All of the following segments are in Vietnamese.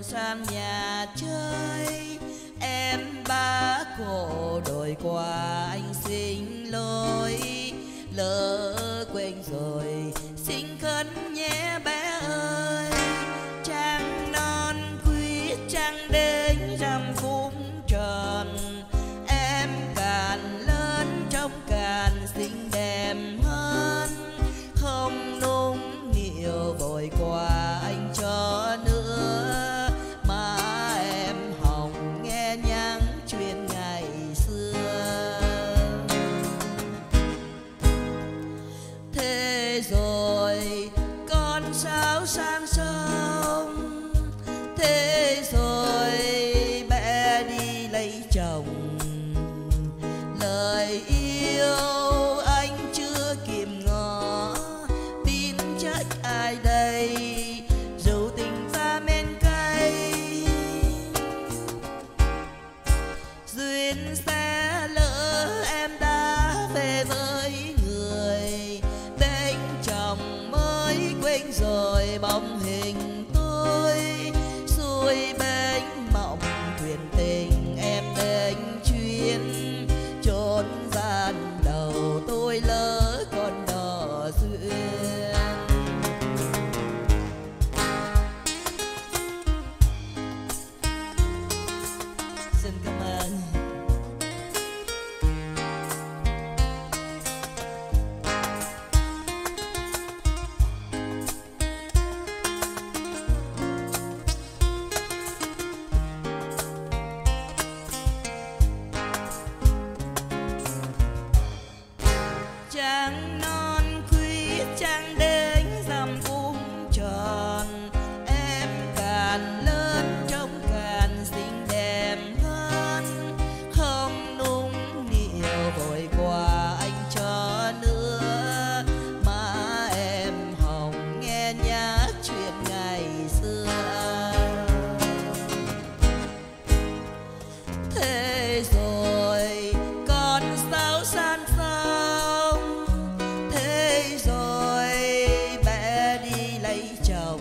sang nhà chơi. Em ba cô đổi qua anh xin lỗi, lỡ quên rồi xin khấn nhé bé ơi. Trăng non quý trăng đến rằm cũng tròn, em càng lớn trông càng xinh đẹp hơn. Không nung nhiều vội qua anh cho nữa, mà em hồng nghe nhắn chuyện ngày xưa. Thế rồi con sao sang sông, thế rồi bé đi lấy chồng. Lời yêu anh chưa kịp ngỏ, tin trách ai đây dù tình ta men cay. Duyên sẽ lỡ em đã về với người, bên chồng mới quên rồi bóng hình tôi. Xuôi bên mộng thuyền tình em đến chuyến, chốn gian đầu tôi lỡ con đò duyên. Xin cảm ơn. Trăng non quý trăng đến rằm cũng tròn, em càng lớn trông càng xinh đẹp hơn. Không nung nhiều vội qua anh cho nữa, mà em hồng nghe nhắc chuyện ngày xưa. Thế rồi con sao san sông, thế rồi bé đi lấy chồng.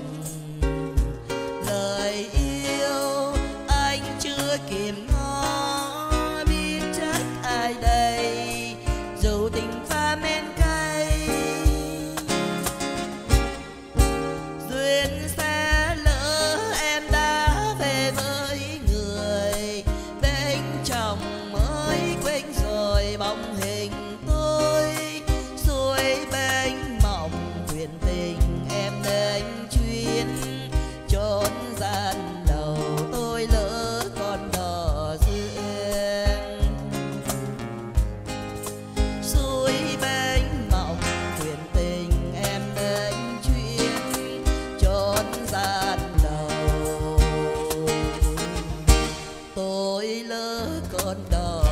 Lời yêu anh chưa kịp ngỏ, biết trách ai đây dù tình pha men cay. Duyên sẽ lỡ em đã về với người, bên chồng mới quên rồi bóng hình tôi. Xuôi bên mộng thuyền tình em đến chuyến, chốn gian đầu tôi lỡ con đò duyên. Xuôi bên mộng thuyền tình em đến chuyến, chốn gian đầu tôi lỡ con đò